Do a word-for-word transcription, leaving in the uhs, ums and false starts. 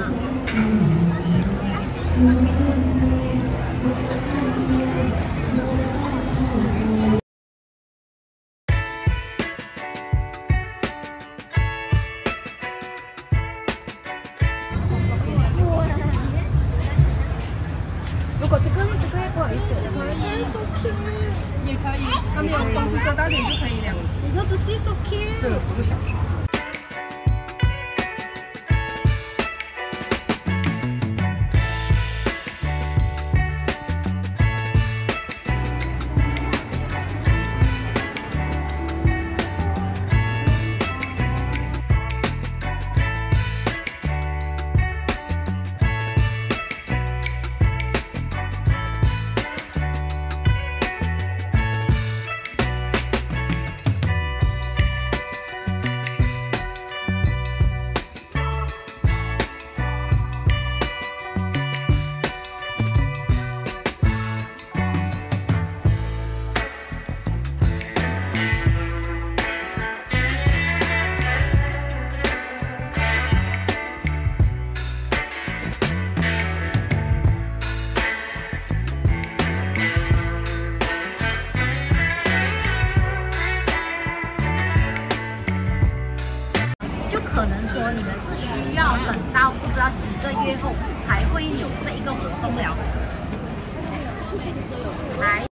如果这个这个也不好意思，也可以，它没有光是遮到脸就可以了。 你都 to see so cute。 是，我就想。 可能说你们是需要等到不知道几个月后才会有这一个活动了。来，